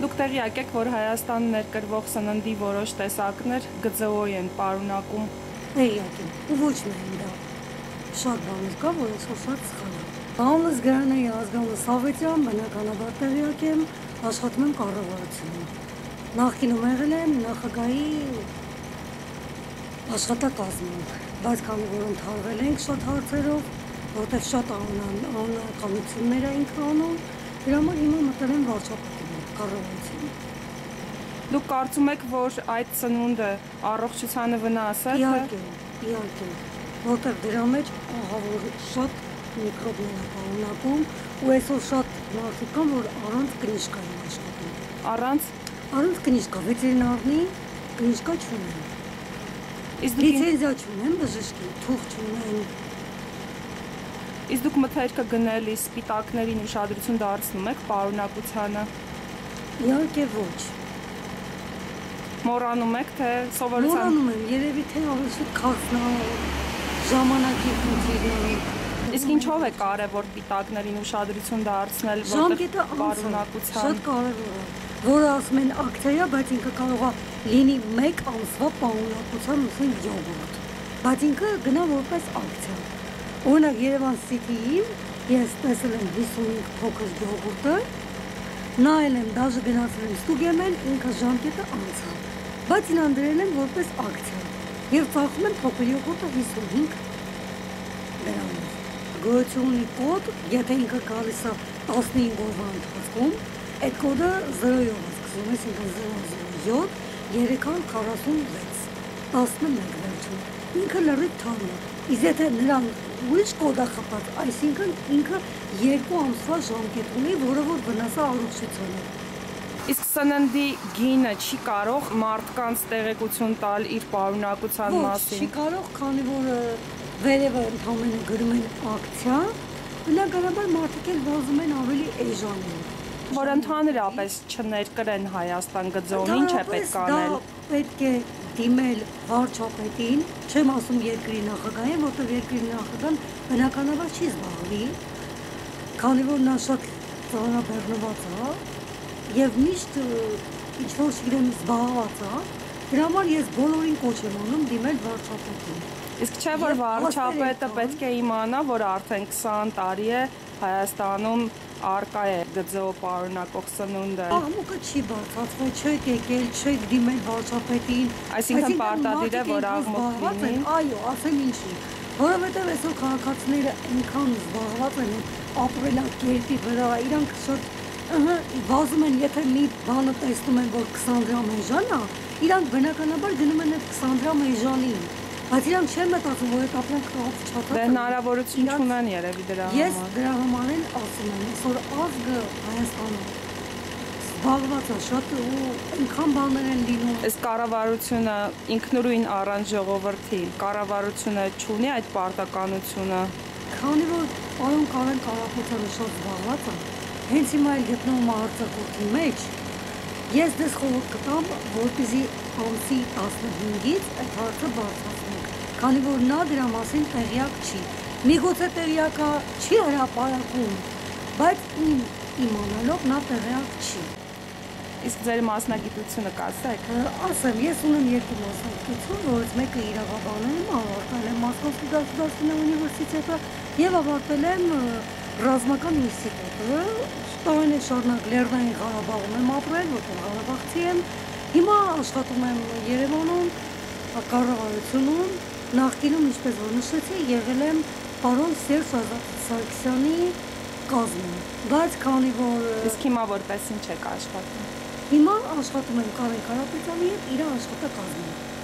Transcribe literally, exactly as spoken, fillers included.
Դուք տեղյակ եք, որ Հայաստան ներկրվող սննդի որոշ տեսակներ Գ Ծ Օ են պարունակում։ Տեղյակ եմ, ու ոչ միայն դա։ Շատ բաներ կա, որ այսօր շատ սխալ է։ Անունս Գրանայի Ազգանուս Սավետյան, բնականաբար տեղյակ եմ, աշխատում եմ կառավարությունում։ Նախկինում եղել եմ նախագահի աշխատակազմում, բայց քանի որ ընդհարվել ենք շատ հարցերով, որտեղ շատ անականություններ էինք անում, դրա համար հիմա մտել եմ վարչապետի կառավարությունում։ Դուք կարծում եք, որ այդ սնունդը առողջությանը վնաս է, թե? Իհարկե, իհարկե, որտեղ դրա մեջ ահավոր շատ միկրոբներ է պարունակում, ու այսօր շատ մարդիկ կան, որ առանց կնիժկա են աշխատում։ Առանց Առանց կնիժկա, վետերինարնի կնիժկա չունեն։ Լիցենզիա չունեն, բժշկի, թուղթ չունեն։ Իսկ դուք մթերքը գնելի սպիտակներին ուշադրություն դարձնում եք պարունակությանը։ Իհարկե ոչ։ Մոռանում եք, թե սովորության։ Մոռանում եմ, երևի թե ավելի քարսնա ժամանակի խնդիրն է։ Իսկ ինչով է կարևոր պիտակներին ուշադրություն դարձնել, որտեղ պարունակության։ Շատ կարևոր է, որը ասում են ակցիա, բայց ինքը կարող է լինի մեկ ամսվա պարունակության ուսին յոգուրտ, բայց ինքը գնա որպես ակցիա։ Օրինակ Երևան City-ին ես տեսել եմ հիսունհինգ փոքր յոգուրտը, նայել եմ, դաժե գնացել եմ ստուգեմել, ինքը ժամկետը անցավ, բայց ինան դրել են որպես ակցիա, և ծախում են փոքր յոգուրտը հիսունհինգ դրամով։ Գոյություն ունի կոդ, եթե ինքը գալիս է տասնհինգ օրվա ընթացքում, այդ կոդը զրոյով է սկսում, այսինքն զրո զրո յոթ երեք հարյուր քառասունվեց, տասնմեկ վերջում, ինքը լրիվ թարմ է, իսկ եթե նրան ուրիշ կոդ է խփած, այսինքն ինքը երկու ամսվա ժամկետ ունի, որը որ վնաս է առողջությանը։ Իսկ սննդի գինը չի կարող մարդկանց տեղեկություն տալ իր պարունակության մասին։ Ոչ, չի կարող, քանի որ վերևը ընդամենը գրում են ակցիա, բնականաբար մարդիկ էլ վազում են ավելի էժանում։ Որ ընդհանրապես չներկրեն Հայաստան Գ Ծ Օ-ին, ինչ է պետք անել։ Պետք է դիմել վարչապետին, չեմ ասում երկրի նախագահին, որտեղ երկրի նախագահան բնականաբար չի զբաղվի, քանի որ նա շատ ծանրաբեռնված է եւ միշտ ինչ-որ չգիտեմ զբաղված է, դրա համար ես բոլորին կոչ եմ անում դիմել վարչապետին։ Իսկ չէ, որ վարչապետը պետք է իմանա, որ արդեն քսան տարի է Հայաստանում արկա է Գ Ծ Օ պարունակող սնունդը։ Աղմուկը չի բարձրացվում, չեք եկել, չեք դիմել վարչապետին։ Այսինքն պարտադիր է, որ աղմուկ լինի։ Այո, ասեմ ինչի։ Որովհետև այսօր քաղաքացիները այնքան զբաղված են ապրելակերպի վրա, իրանք շատ վազում են, եթե մի բանը տեսնում են, որ քսան դրամ էժան է, իրանք բնականաբար գնում են այդ քսան դրամ էժանին։ Բայց իրանք չեն մտածում, որ այդ ապրանք չաթաթ է։ Հնարավորություն չունեն երևի դրա համար։ Ես դրա համար էլ ասում եմ, այսօր ազգը Հայաստանում զբաղված է շատ ու այնքան բաներ են լինում։ Իսկ կառավարությունը ինքնուրույն առանց ժողովրդի, կառավարությունը չունի այդ պարտականությունը։ Քանի որ պարոն Կարեն Կարապետյանը շատ զբաղված է, հենց հիմա էլ գտնվում է արձակուրդի մեջ, ես դες խորհուրդ կտամ, որպեսզի ամսի տասնհինգից այդ հարցը բարձրացնենք, քանի որ նա դրա մասին տեղյակ չի։ Միգուցե տեղյակ է, չի հրապարակում, բայց իմ իմանալով նա տեղյակ չի։ Իսկ ձեր մասնագիտությունը կասեք։ Ասեմ, ես ունեմ երկու մասնագիտություն, որից մեկը իրավաբանն եմ, ավարտել եմ Մոսկովский государственный университет եւ ավարտել եմ ռազմական ինստիտուտը, տարիներ շարունակ Լեռնային Ղարաբաղում եմ ապրել, որտեղ ղարաբաղցի եմ։ Հիմա աշխատում եմ Երևանում, կառավարությունում, նախկինում, ինչպես որ նշեցի, եղել եմ պարոն Սերժ Սարգսյանի կազմում, բայց քանի որ… Իսկ հիմա որպես ինչ եք աշխատում։ Հիմա աշխատում եմ Կարեն Կարապետյանի հետ իր աշխատակազմում։